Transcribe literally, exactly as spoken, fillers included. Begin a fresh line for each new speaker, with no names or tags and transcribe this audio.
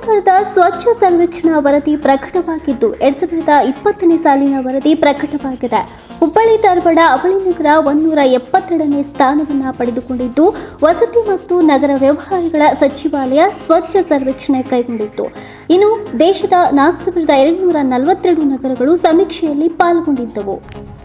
ಸರ್ಕಾರದ ಸ್ವಚ್ಛ ಸರ್ವೇಕ್ಷಣಾ ವರದಿ ಪ್ರಕಟವಾಗಿದ್ದು ಎರಡ್ ಸಾವಿರದ ಇಪ್ಪತ್ತನೇ ಸಾಲಿನ ವರದಿ ಪ್ರಕಟವಾಗಿದೆ. ಹುಬ್ಬಳ್ಳಿ ಧಾರವಾಡ ಅವಳಿ ನಗರ ಒಂದೂರ ಎಪ್ಪತ್ತೆರಡನೇ ಸ್ಥಾನವನ್ನು ಪಡೆದುಕೊಂಡಿದ್ದು, ವಸತಿ ಮತ್ತು ನಗರ ವ್ಯವಹಾರಗಳ ಸಚಿವಾಲಯ ಸ್ವಚ್ಛ ಸರ್ವೇಕ್ಷಣೆ ಕೈಗೊಂಡಿತ್ತು. ಇನ್ನು ದೇಶದ ನಾಲ್ಕು ಸಾವಿರದ ಎರಡುನೂರ ನಲವತ್ತೆರಡು ನಗರಗಳು ಸಮೀಕ್ಷೆಯಲ್ಲಿ ಪಾಲ್ಗೊಂಡಿದ್ದವು.